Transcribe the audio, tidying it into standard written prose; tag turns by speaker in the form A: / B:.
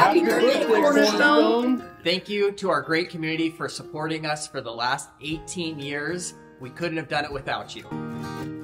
A: Happy birthday, Cornerstone.
B: Thank you to our great community for supporting us for the last 18 years. We couldn't have done it without you.